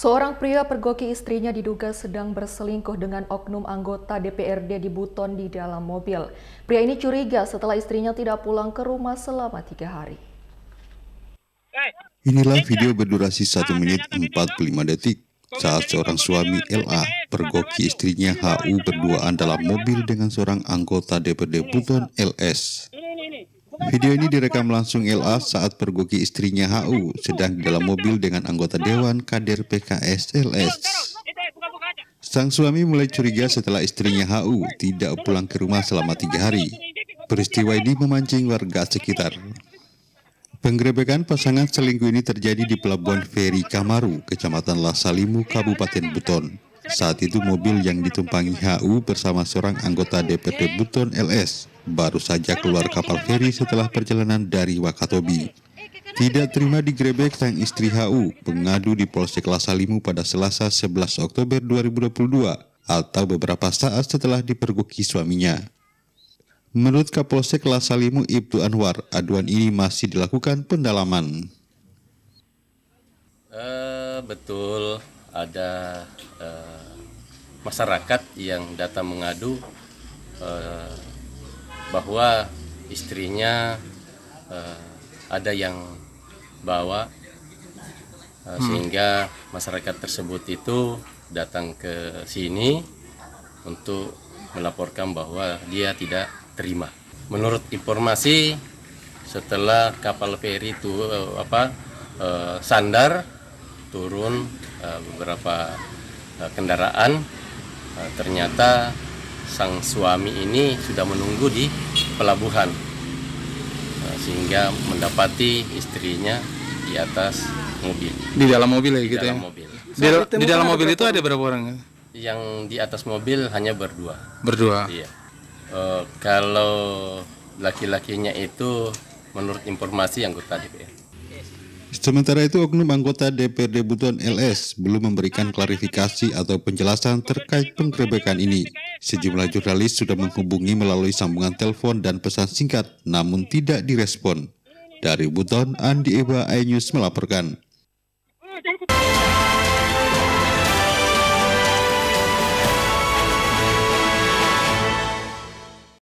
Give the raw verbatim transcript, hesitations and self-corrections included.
Seorang pria pergoki istrinya diduga sedang berselingkuh dengan oknum anggota D P R D di Buton di dalam mobil. Pria ini curiga setelah istrinya tidak pulang ke rumah selama tiga hari. Inilah video berdurasi satu menit empat puluh lima detik saat seorang suami L A pergoki istrinya H U berduaan dalam mobil dengan seorang anggota D P R D Buton L S. Video ini direkam langsung L A saat pergoki istrinya H U sedang di dalam mobil dengan anggota Dewan Kader P K S L S. Sang suami mulai curiga setelah istrinya H U tidak pulang ke rumah selama tiga hari. Peristiwa ini memancing warga sekitar. Penggerebekan pasangan selingkuh ini terjadi di Pelabuhan Feri Kamaru, Kecamatan Lasalimu, Kabupaten Buton. Saat itu mobil yang ditumpangi H U bersama seorang anggota D P R D Buton L S baru saja keluar kapal feri setelah perjalanan dari Wakatobi. Tidak terima digerebek, sang istri H U mengadu di Polsek Lasalimu pada Selasa sebelas Oktober dua ribu dua puluh dua atau beberapa saat setelah dipergoki suaminya. Menurut Kapolsek Lasalimu Ibtu Anwar, aduan ini masih dilakukan pendalaman. Uh, betul ada uh, masyarakat yang datang mengadu uh, bahwa istrinya uh, ada yang bawa uh, hmm. sehingga masyarakat tersebut itu datang ke sini untuk melaporkan bahwa dia tidak terima. Menurut informasi, setelah kapal feri itu uh, apa uh, sandar turun uh, beberapa uh, kendaraan, uh, ternyata sang suami ini sudah menunggu di pelabuhan, uh, sehingga mendapati istrinya di atas mobil. Di dalam mobil ya di gitu dalam ya? Mobil. Di, di dalam mobil itu ada berapa orang? Yang di atas mobil hanya berdua. Berdua? Iya. Uh, kalau laki-lakinya itu menurut informasi anggota D P R. Sementara itu, oknum anggota D P R D Buton L S belum memberikan klarifikasi atau penjelasan terkait penggerebekan ini. Sejumlah jurnalis sudah menghubungi melalui sambungan telepon dan pesan singkat, namun tidak direspon. Dari Buton, Andi Eba, iNews melaporkan.